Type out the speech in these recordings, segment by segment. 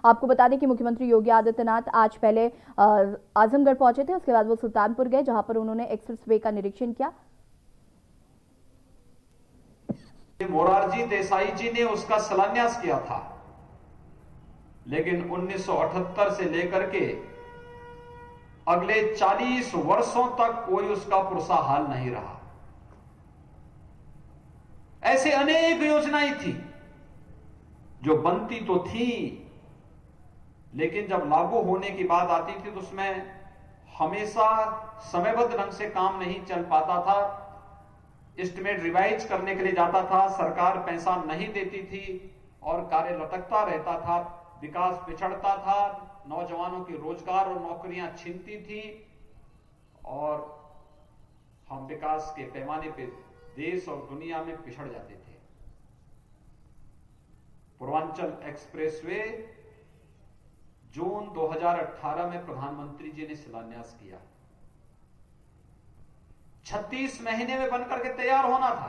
आपको बता दें कि मुख्यमंत्री योगी आदित्यनाथ आज पहले आजमगढ़ पहुंचे थे, उसके बाद वो सुल्तानपुर गए, जहां पर उन्होंने एक्सप्रेसवे का निरीक्षण किया। मोरारजी देसाई जी ने उसका शिलान्यास किया था, लेकिन 1978 से लेकर के अगले 40 वर्षों तक कोई उसका पुरसा हाल नहीं रहा। ऐसे अनेक योजनाएं थी जो बनती तो थी, लेकिन जब लागू होने की बात आती थी तो उसमें हमेशा समयबद्ध ढंग से काम नहीं चल पाता था। एस्टिमेट रिवाइज करने के लिए जाता था, सरकार पैसा नहीं देती थी और कार्य लटकता रहता था, विकास पिछड़ता था, नौजवानों की रोजगार और नौकरियां छीनती थी और हम विकास के पैमाने पे देश और दुनिया में पिछड़ जाते थे। पूर्वांचल एक्सप्रेसवे जून 2018 में प्रधानमंत्री जी ने शिलान्यास किया। 36 महीने में बनकर के तैयार होना था।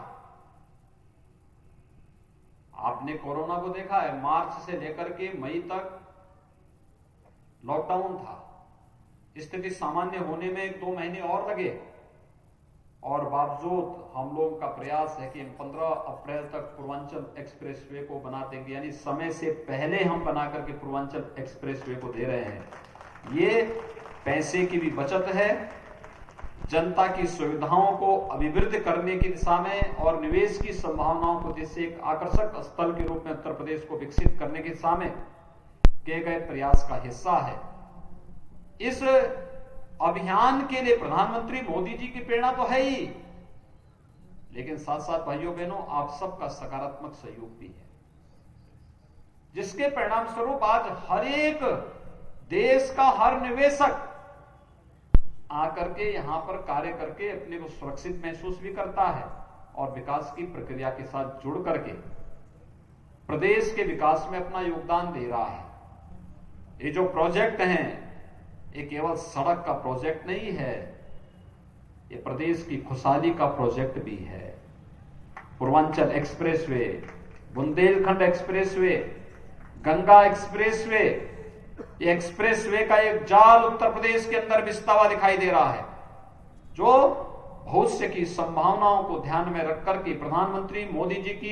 आपने कोरोना को देखा है, मार्च से लेकर के मई तक लॉकडाउन था। स्थिति सामान्य होने में 1-2 महीने और लगे और बावजूद हम लोगों का प्रयास है कि हम 15 अप्रैल तक पूर्वांचल एक्सप्रेसवे को बना देंगे, यानी समय से पहले हम बना करके पूर्वांचल एक्सप्रेसवे को दे रहे हैं। ये पैसे की भी बचत है, जनता की सुविधाओं को अभिवृद्धि करने की दिशा में और निवेश की संभावनाओं को जैसे एक आकर्षक स्थल के रूप में उत्तर प्रदेश को विकसित करने की दिशा में किए गए प्रयास का हिस्सा है। इस अभियान के लिए प्रधानमंत्री मोदी जी की प्रेरणा तो है ही, लेकिन साथ साथ भाइयों बहनों आप सबका सकारात्मक सहयोग भी है, जिसके परिणाम स्वरूप आज हर एक देश का हर निवेशक आकर के यहां पर कार्य करके अपने को सुरक्षित महसूस भी करता है और विकास की प्रक्रिया के साथ जुड़ करके प्रदेश के विकास में अपना योगदान दे रहा है। ये जो प्रोजेक्ट हैं, ये केवल सड़क का प्रोजेक्ट नहीं है, ये प्रदेश की खुशहाली का प्रोजेक्ट भी है। Purvanchal expressway, Bundelkhand expressway, Ganga expressway, ये एक्सप्रेसवे का एक जाल उत्तर प्रदेश के अंदर बिछता हुआ दिखाई दे रहा है, जो भविष्य की संभावनाओं को ध्यान में रखकर के प्रधानमंत्री मोदी जी की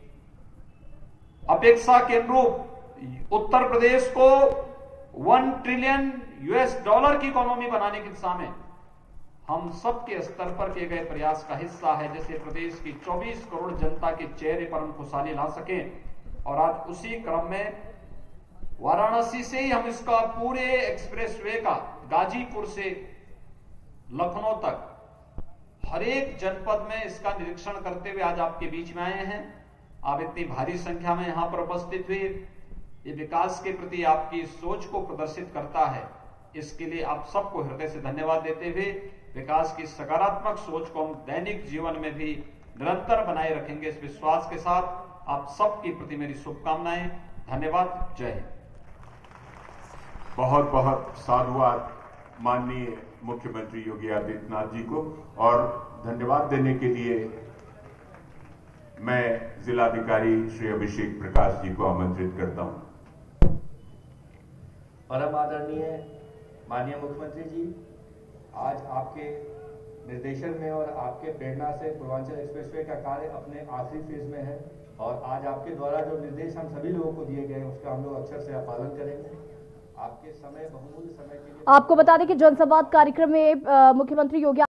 अपेक्षा के अनुरूप उत्तर प्रदेश को $1 ट्रिलियन की इकोनॉमी बनाने की दिशा में हम सबके स्तर पर किए गए प्रयास का हिस्सा है। जैसे प्रदेश की 24 करोड़ जनता के चेहरे पर हम खुशहाली ला सकें और आज उसी क्रम में वाराणसी से ही हम इसका पूरे एक्सप्रेसवे का गाजीपुर से लखनऊ तक हर एक जनपद में इसका निरीक्षण करते हुए आज आपके बीच में आए हैं। आप इतनी भारी संख्या में यहां पर उपस्थित हुए, ये विकास के प्रति आपकी सोच को प्रदर्शित करता है। इसके लिए आप सबको हृदय से धन्यवाद देते हुए विकास की सकारात्मक सोच को हम दैनिक जीवन में भी निरंतर बनाए रखेंगे, इस विश्वास के साथ आप सबके प्रति मेरी शुभकामनाएं। धन्यवाद। जय हिंद। बहुत बहुत साधुवाद माननीय मुख्यमंत्री योगी आदित्यनाथ जी को, और धन्यवाद देने के लिए मैं जिलाधिकारी श्री अभिषेक प्रकाश जी को आमंत्रित करता हूं। परम आदरणीय माननीय मुख्यमंत्री जी, आज आपके निर्देशन में और आपके प्रेरणा से पूर्वांचल एक्सप्रेसवे का कार्य अपने आखिरी फेज में है और आज आपके द्वारा जो निर्देश हम सभी लोगों को दिए गए उसका हम लोग अक्षर से पालन करेंगे। आपके समय, बहुमूल्य समय के लिए आपको बता दें कि जनसंवाद कार्यक्रम में मुख्यमंत्री योगी